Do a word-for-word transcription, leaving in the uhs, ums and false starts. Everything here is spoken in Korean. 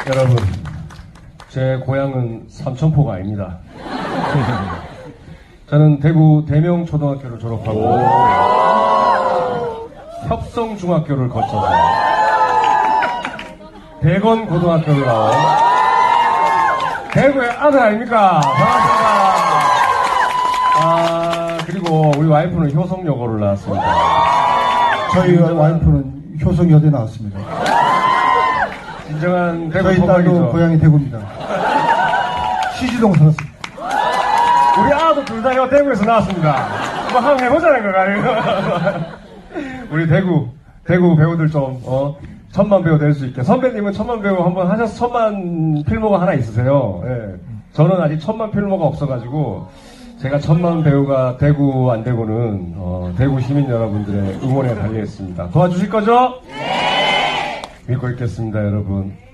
여러분, 제 고향은 삼천포가 아닙니다. 저는 대구 대명초등학교를 졸업하고 협성중학교를 거쳐서 대건고등학교를 나온 대구의 아들 아닙니까? 반갑습니다. 아, 그리고 우리 와이프는 효성여고를 나왔습니다. 저희 와이프는 효성여대 나왔습니다. 진정한 대구 저희 딸도 토박이죠. 고향이 대구입니다. 시지동 살았습니다. 우리 아도 둘 다 대구에서 나왔습니다. 뭐 한번 해보자는 거가 아니고. 우리 대구, 대구 배우들 좀, 어, 천만 배우 될 수 있게. 선배님은 천만 배우 한번 하셔서 천만 필모가 하나 있으세요. 예. 저는 아직 천만 필모가 없어가지고, 제가 천만 배우가 되고 안 되고는, 어, 대구 시민 여러분들의 응원에 달려있습니다. 도와주실 거죠? 네! 믿고 있겠습니다, 여러분.